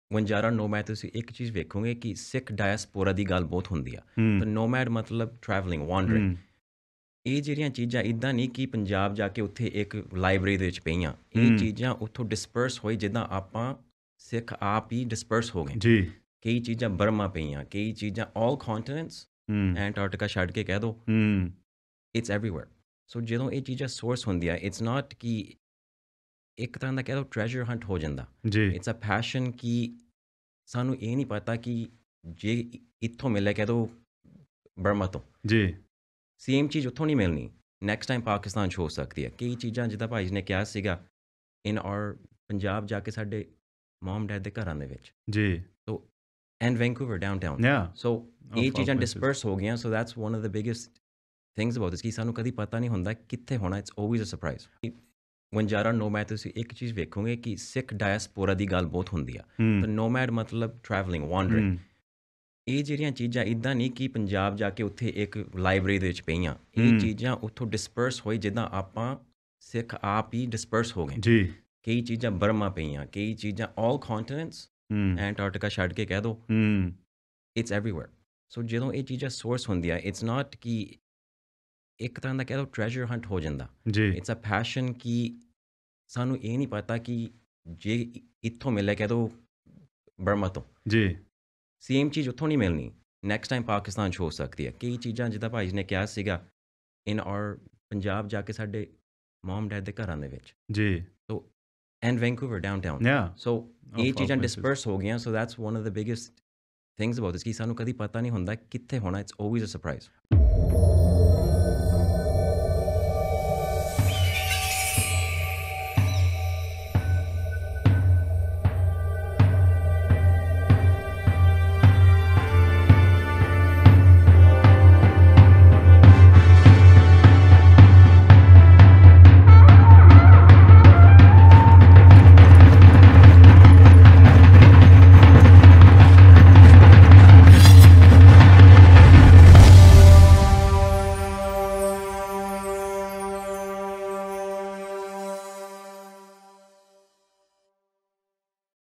Vanjara Nomad ਤੁਸੀਂ ਇੱਕ ਚੀਜ਼ ਵੇਖੋਗੇ ਕਿ ਸਿੱਖ ਡਾਇਸਪੋਰਾ ਦੀ ਗੱਲ ਬਹੁਤ ਹੁੰਦੀ ਆ। ਤਾਂ ਨੋਮੈਡ ਮਤਲਬ ਟਰੈਵਲਿੰਗ, ਵਾਂਡਰਿੰਗ। ਇਹ ਜਿਹੜੀਆਂ ਚੀਜ਼ਾਂ ਇੱਦਾਂ ਨਹੀਂ ਕਿ ਪੰਜਾਬ ਜਾ ਕੇ ਉੱਥੇ ਇੱਕ ਲਾਇਬ੍ਰੇਰੀ ਦੇ ਵਿੱਚ ਪਈਆਂ। ਇਹ ਚੀਜ਼ਾਂ ਉੱਥੋਂ ਡਿਸਪਰਸ ਹੋਈ, ਜਿੱਦਾਂ ਆਪਾਂ ਸਿੱਖ ਆਪ ਹੀ ਡਿਸਪਰਸ ਹੋ ਗਏ ਜੀ। ਕਈ ਚੀਜ਼ਾਂ ਬਰਮਾ ਪਈਆਂ, ਕਈ ਚੀਜ਼ਾਂ ਆਲ ਕੰਟੀਨੈਂਟਸ, ਐਂਟਾਰਕਟਿਕਾ ਛੱਡ ਕੇ ਕਹਿ ਦਿਓ, ਇਟਸ ਐਵਰੀਵੇਅਰ। ਸੋ ਜਦੋਂ ਇਹ ਚੀਜ਼ਾਂ ਸੋਰਸ ਹੁੰਦੀਆਂ, ਇਟਸ ਨਾਟ ਕਿ ਇੱਕ ਤਰ੍ਹਾਂ ਦਾ ਕਹਿ ਦਿਓ ਟ੍ਰੈਜਰ ਹੰਟ ਹੋ ਜਾਂਦਾ ਜੀ। ਇਟਸ ਅ ਪੈਸ਼ਨ ਕਿ ਸਾਨੂੰ ਇਹ ਨਹੀਂ ਪਤਾ ਕਿ ਜੇ ਇੱਥੋਂ ਮਿਲਿਆ ਕਹਿ ਦਿਓ ਬਰਮਾ ਤੋਂ ਜੀ, ਸੇਮ ਚੀਜ਼ ਉੱਥੋਂ ਨਹੀਂ ਮਿਲਣੀ, ਨੈਕਸਟ ਟਾਈਮ ਪਾਕਿਸਤਾਨ 'ਚ ਹੋ ਸਕਦੀ ਹੈ। ਕਈ ਚੀਜ਼ਾਂ ਜਿੱਦਾਂ ਭਾਈ ਜੀ ਨੇ ਕਿਹਾ ਸੀਗਾ ਇਨ ਔਰ ਪੰਜਾਬ ਜਾ ਕੇ ਸਾਡੇ ਮਮ ਡੈਡ ਦੇ ਘਰਾਂ ਦੇ ਵਿੱਚ ਜੀ, so and Vancouver downtown, so ਇਹ ਚੀਜ਼ਾਂ ਡਿਸਪਰਸ ਹੋ ਗਈਆਂ। So that's one of the biggest things about this ਕਿ ਸਾਨੂੰ ਕਦੀ ਪਤਾ ਨਹੀਂ ਹੁੰਦਾ ਕਿੱਥੇ ਹੋਣਾ। It's always a surprise. Vanjara Nomad ਤੁਸੀਂ ਇੱਕ ਚੀਜ਼ ਵੇਖੋਗੇ ਕਿ ਸਿੱਖ ਡਾਇਸਪੋਰਾ ਦੀ ਗੱਲ ਬਹੁਤ ਹੁੰਦੀ ਆ। ਤਾਂ ਨੋਮੈਡ ਮਤਲਬ ਟਰੈਵਲਿੰਗ, ਵਾਂਡਰਿੰਗ। ਇਹ ਜਿਹੜੀਆਂ ਚੀਜ਼ਾਂ ਇੱਦਾਂ ਨਹੀਂ ਕਿ ਪੰਜਾਬ ਜਾ ਕੇ ਉੱਥੇ ਇੱਕ ਲਾਇਬ੍ਰੇਰੀ ਦੇ ਵਿੱਚ ਪਈਆਂ। ਇਹ ਚੀਜ਼ਾਂ ਉੱਥੋਂ ਡਿਸਪਰਸ ਹੋਈ, ਜਿੱਦਾਂ ਆਪਾਂ ਸਿੱਖ ਆਪ ਹੀ ਡਿਸਪਰਸ ਹੋ ਗਏ ਜੀ। ਕਈ ਚੀਜ਼ਾਂ ਬਰਮਾ ਪਈਆਂ, ਕਈ ਚੀਜ਼ਾਂ ਆਲ ਕੰਟੀਨੈਂਟਸ, ਐਂਟਾਰਕਟਿਕਾ ਛੱਡ ਕੇ ਕਹਿ ਦਿਓ, ਇਟਸ ਐਵਰੀਵੇਅਰ। ਸੋ ਜਦੋਂ ਇਹ ਚੀਜ਼ਾਂ ਸੋਰਸ ਹੁੰਦੀਆਂ, ਇਟਸ ਨਾਟ ਕਿ ਇੱਕ ਤਰ੍ਹਾਂ ਦਾ ਕਹਿ ਦਿਓ ਟ੍ਰੈਜਰ ਹੰਟ ਹੋ ਜਾਂਦਾ ਜੀ। ਇਟਸ ਅ ਪੈਸ਼ਨ ਕਿ ਸਾਨੂੰ ਇਹ ਨਹੀਂ ਪਤਾ ਕਿ ਜੇ ਇੱਥੋਂ ਮਿਲਿਆ ਕਹਿ ਦਿਓ ਬਰਮਾ ਤੋਂ ਜੀ, ਸੇਮ ਚੀਜ਼ ਉੱਥੋਂ ਨਹੀਂ ਮਿਲਣੀ, ਨੈਕਸਟ ਟਾਈਮ ਪਾਕਿਸਤਾਨ 'ਚ ਹੋ ਸਕਦੀ ਹੈ। ਕਈ ਚੀਜ਼ਾਂ ਜਿੱਦਾਂ ਭਾਈ ਜੀ ਨੇ ਕਿਹਾ ਸੀਗਾ ਇਨ ਔਰ ਪੰਜਾਬ ਜਾ ਕੇ ਸਾਡੇ ਮਮ ਡੈਡ ਦੇ ਘਰਾਂ ਦੇ ਵਿੱਚ ਜੀ, so and Vancouver downtown, so ਇਹ ਚੀਜ਼ਾਂ ਡਿਸਪਰਸ ਹੋ ਗਈਆਂ। So that's one of the biggest things about this ਕਿ ਸਾਨੂੰ ਕਦੀ ਪਤਾ ਨਹੀਂ ਹੁੰਦਾ ਕਿੱਥੇ ਹੋਣਾ। It's always a surprise.